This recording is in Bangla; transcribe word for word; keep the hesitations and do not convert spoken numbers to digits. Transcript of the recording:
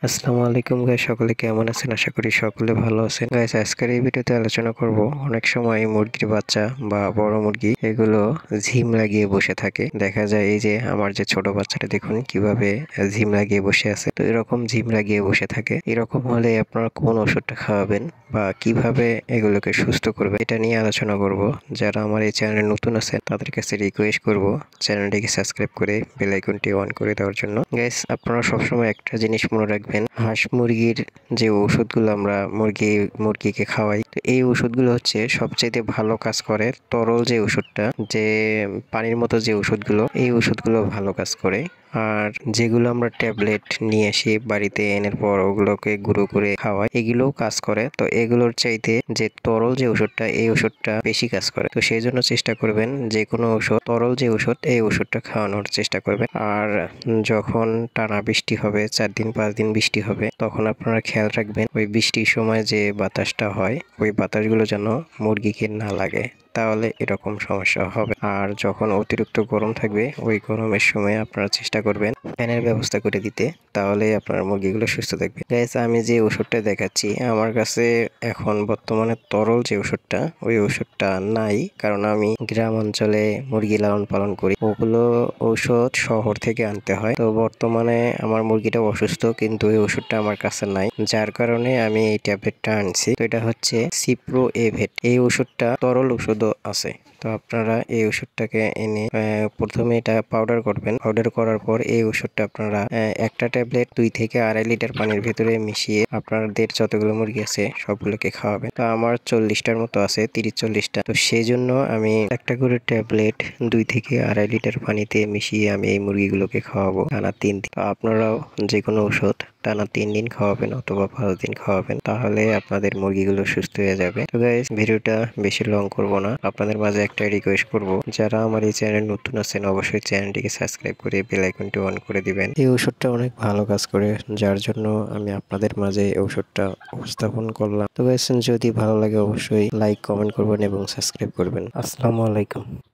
আসসালামু আলাইকুম গাইস, সকলে কেমন আছেন? আশা করি সকলে ভালো আছেন। গাইস, আজকের এই ভিডিওতে আলোচনা করব অনেক সময় মুরগির বাচ্চা বা বড় মুরগি এগুলো ঝিম লাগিয়ে বসে থাকে। দেখা যায় এই যে আমার যে ছোট বাচ্চাটা দেখুন কিভাবে ঝিম লাগিয়ে বসে আছে। তো এরকম ঝিম লাগিয়ে বসে থাকে, এরকম হলে আপনারা কোন ওষুধটা খাওয়াবেন বা কিভাবে এগুলোকে সুস্থ করবে এটা নিয়ে আলোচনা করব। যারা আমার এই চ্যানেলে নতুন আছেন তাদের কাছে রিকোয়েস্ট করব চ্যানেলটিকে সাবস্ক্রাইব করে বেল আইকনটি অন করে দেওয়ার জন্য। গাইস, আপনারা সবসময় একটা জিনিস মনে রাখবেন, হাঁস মুরগির যে ওষুধগুলো আমরা মুরগি মুরগিকে খাওয়াই, তো এই ওষুধগুলো হচ্ছে সবচাইতে ভালো কাজ করে তরল যে ওষুধটা, যে পানির মতো যে ওষুধগুলো, এই ওষুধগুলো ভালো কাজ করে। আর যেগুলো আমরা ট্যাবলেট নিয়ে আসি বাড়িতে এনে পর ওগুলোকে গুঁড়ো করে খাওয়াই, এগুলোও কাজ করে। তো এগুলোর চাইতে যে তরল যে ওষুধটা, এই ওষুধটা বেশি কাজ করে। তো সেই জন্য চেষ্টা করবেন যে কোনো ওষুধ, তরল যে ওষুধ, এই ওষুধটা খাওয়ানোর চেষ্টা করবেন। আর যখন টানা বৃষ্টি হবে, চার দিন পাঁচ দিন বৃষ্টি হবে, তখন আপনারা খেয়াল রাখবেন ওই বৃষ্টির সময় যে বাতাসটা হয়, ওই বাতাসগুলো যেন মুরগিকে না লাগে, তাহলে এরকম সমস্যা হবে। আর যখন অতিরিক্ত গরম থাকবে, ওই গরমের সময় আপনারা চেষ্টা করবেন ফ্যানের ব্যবস্থা করে দিতে, তাহলে আপনার মুরগিগুলো সুস্থ থাকবে। গাইস, আমি যে ওষুধটা দেখাচ্ছি আমার কাছে এখন বর্তমানে তরল যে ওষুধটা, ওই ওষুধটা নাই, কারণ আমি গ্রাম অঞ্চলে মুরগি লালন পালন করি। ওগুলো ঔষধ শহর থেকে আনতে হয়। তো বর্তমানে আমার মুরগিটা অসুস্থ, কিন্তু ওই ওষুধটা আমার কাছে নাই, যার কারণে আমি এই ট্যাবলেটটা আনছি। তো এটা হচ্ছে সিপ্রো এভেট। এই ওষুধটা তরল ওষুধও আছে। তো আপনারা এই ওষুধটাকে এনে প্রথমে এটা পাউডার করবেন। পাউডার করার পর এই ওষুধটা আপনারা একটা ট্যাবলেট দুই থেকে আড়াই লিটার পানির ভেতরে মিশিয়ে আপনাদের যতগুলো মুরগি আছে সবগুলোকে খাওয়াবেন। তো আমার চল্লিশটার মতো আছে, তিরিশ চল্লিশটা। তো সেই জন্য আমি একটা করে ট্যাবলেট দুই থেকে আড়াই লিটার পানিতে মিশিয়ে আমি এই মুরগিগুলোকে খাওয়াবো টানা তিন দিন। তো আপনারাও যে কোনো ওষুধ টানা তিন দিন খাওয়াবেন অথবা পাঁচ দিন খাওয়াবেন, তাহলে আপনাদের মুরগিগুলো সুস্থ হয়ে যাবে। তো গাইস, ভিডিওটা বেশি লং করব না, আপনাদের মাঝে একটা রিকোয়েস্ট করব, যারা আমার এই চ্যানেল নতুন আছেন অবশ্যই চ্যানেলটিকে সাবস্ক্রাইব করে বেল আইকনটি অন করে দিবেন। এই ওষুধটা অনেক ভালো কাজ করে, যার জন্য আমি আপনাদের মাঝে এই ওষুধটা উপস্থাপন করলাম। তো গাইস, যদি ভালো লাগে অবশ্যই লাইক কমেন্ট করবেন এবং সাবস্ক্রাইব করবেন। আসসালামু আলাইকুম।